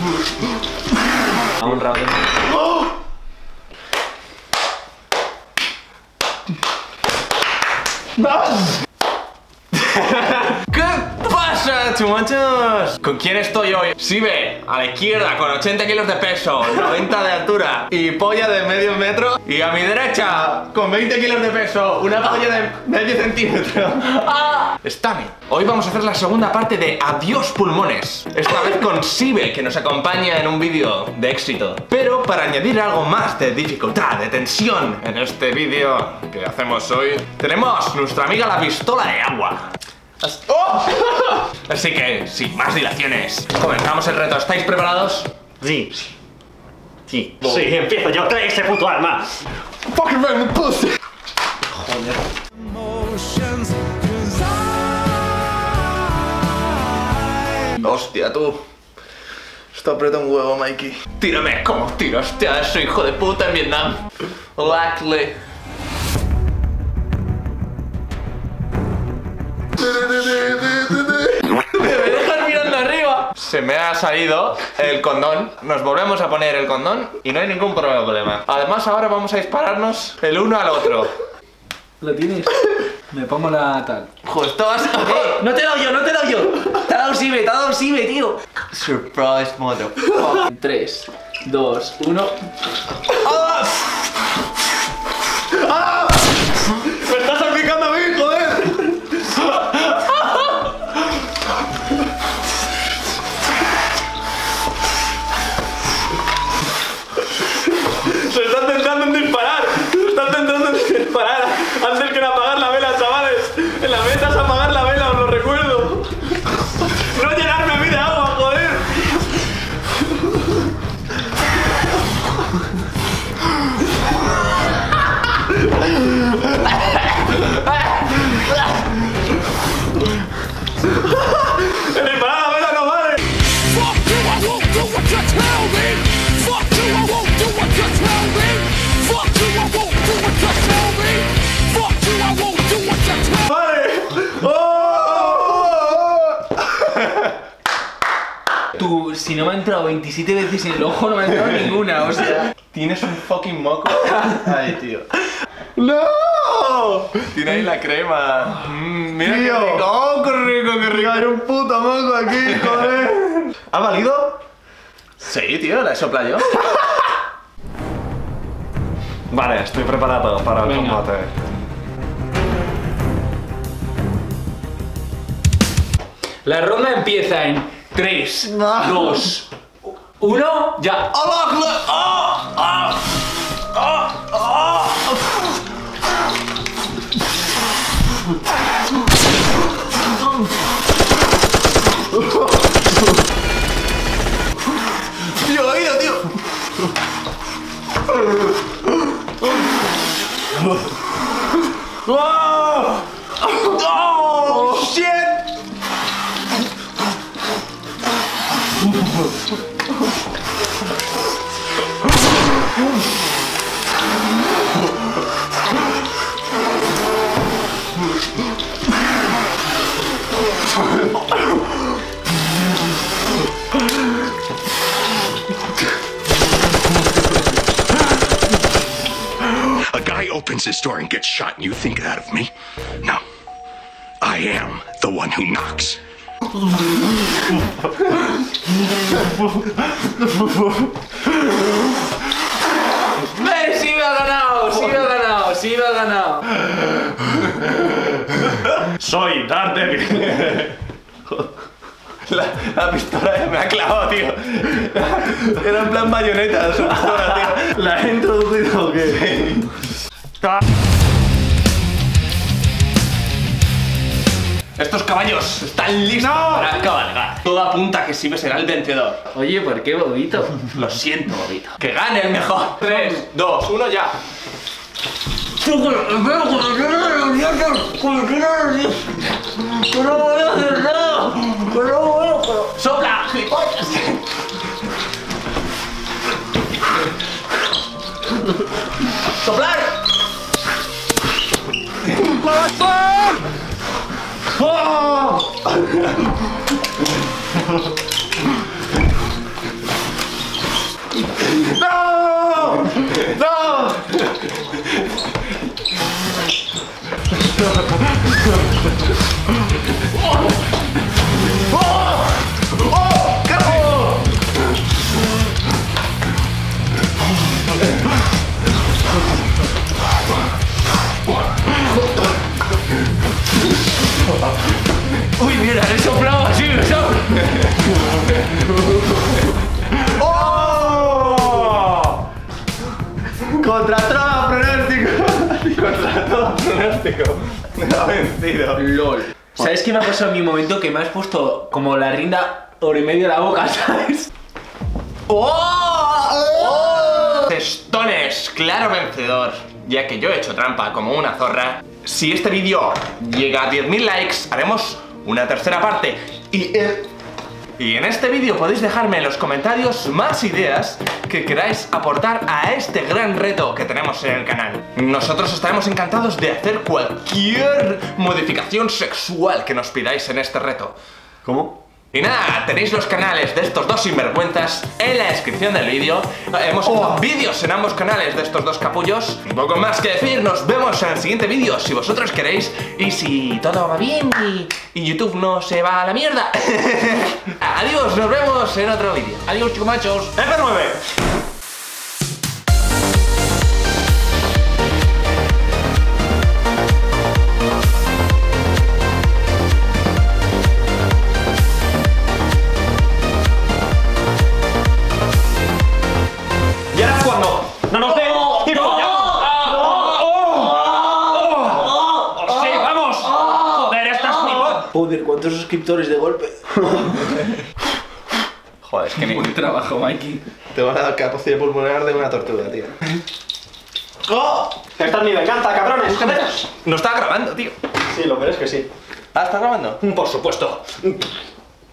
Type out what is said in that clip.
A un round. ¿Qué pasa, chumachos? ¿Con quién estoy hoy? Sibe, a la izquierda, con 80 kilos de peso, 90 de altura y polla de medio metro. Y a mi derecha, con 20 kilos de peso, una polla de medio centímetro. Stami. Hoy vamos a hacer la segunda parte de Adiós pulmones. Esta vez con Sibe, que nos acompaña en un vídeo de éxito. Pero para añadir algo más de dificultad, de tensión en este vídeo que hacemos hoy, tenemos nuestra amiga la pistola de agua. ¡Oh! Así que, sin más dilaciones, comenzamos el reto. ¿Estáis preparados? Sí. Sí, empiezo yo. Trae ese puto arma. Fucking man, pussy. Joder. Hostia, tú. Esto aprieta un huevo, Mikey. Tírame como tiraste a ese hijo de puta en Vietnam. Lackley. Me dejas mirando arriba. Se me ha salido el condón. Nos volvemos a poner el condón y no hay ningún problema. Además, ahora vamos a dispararnos el uno al otro. ¿Lo tienes? Me pongo la tal. Justo vas a... No te he dado yo, no te he dado yo. Te ha dado Sibe, tío. Surprise, mother. 3, 2, 1. ¡Ah! ¡Ah! ¡Me estás salpicando a mí, joder! Se están tentando disparar. Se están tentando disparar. Antes que en apagar la vela, chavales. En la meta es apagar la vela, os lo recuerdo. No llenarme a mí de agua, joder. El disparar a la vela no vale. Fuck you, I won't do what you tell me. Fuck you, I won't do what you tell me. Fuck you, I won't do what you tell me. Fuck you, I won't do what you tell me. ¡Vale! ¡Oh! Tú, si no me ha entrado 27 veces en el ojo, no me ha entrado ninguna, o sea. ¿Tienes un fucking moco? Ay, tío. ¡No! Tiene ahí la crema. Mira Tío. qué rico. ¡Oh, qué rico, qué rico! Hay un puto moco aquí, joder. ¿Ha valido? Sí, tío, la he soplado yo. Vale, estoy preparado para el Venga. combate. La ronda empieza en 3, 2, 1, ya. ¡Allah! ¡Oh! ¡Oh! ¡Oh! ¡Oh! ¡Tío, oído, tío! ¡Oh! ¡Oh! ¡Shit! A guy opens his door and gets shot, and you think that of me? No. I am the one who knocks. Sibe ha ganado, Sibe ha ganado, Sibe ha ganado. Soy Daredevil. La pistola me ha clavado, tío. Era en plan bayoneta su pistola, tío. ¿La he introducido o qué? Estos caballos están listos para cabalgar. Todo apunta a que Sibe será el vencedor. Oye, ¿por qué, Bobito? Lo siento, Bobito. Que gane el mejor. 3, 2, 1, ya. ¡Sopla, gilipollas! ¡Soplar! ¡Oh! ¡Oh! Contra todo pronóstico. Contra todo pronóstico. Me ha vencido. LOL. ¿Sabes qué me ha pasado en mi momento? Que me has puesto como la rinda hora y medio a la boca, ¿sabes? ¡Oh! Testones, claro vencedor. Ya que yo he hecho trampa como una zorra. Si este vídeo llega a 10.000 likes, haremos una tercera parte. Y en este vídeo podéis dejarme en los comentarios más ideas que queráis aportar a este gran reto que tenemos en el canal. Nosotros estaremos encantados de hacer cualquier modificación sexual que nos pidáis en este reto. ¿Cómo? Y nada, tenéis los canales de estos dos sinvergüenzas en la descripción del vídeo. Hemos hecho vídeos en ambos canales de estos dos capullos. Un poco más que decir, nos vemos en el siguiente vídeo si vosotros queréis. Y si todo va bien y YouTube no se va a la mierda. Adiós, nos vemos en otro vídeo. Adiós, chicomachos. F9. ¡No nos dé! ¡Y follamos! ¡Sí, vamos! ¡Joder, esta es mi voz! Joder, ¿cuántos suscriptores de golpe? Joder, es que ni... Buen trabajo, Mikey. Te van a dar capacidad pulmonar de una tortuga, tío. ¡Oh! Esta es mi venganza, cabrones. No está grabando, tío. Sí, lo peor es que sí. ¿Ah, está grabando? Por supuesto.